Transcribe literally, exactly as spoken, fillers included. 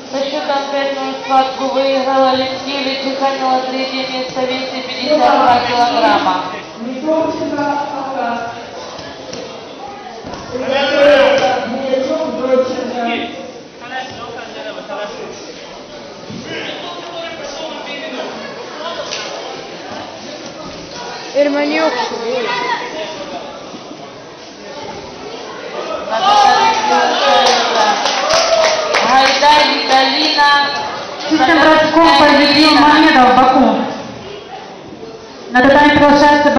Со счетом пять ноль схватку выиграл Алексеевич и заняла третье место в весе пятьдесят два килограмма. Эрманюк. Гайдай Виталина. Чистым броском победил Мамедов в Баку. На татами продолжается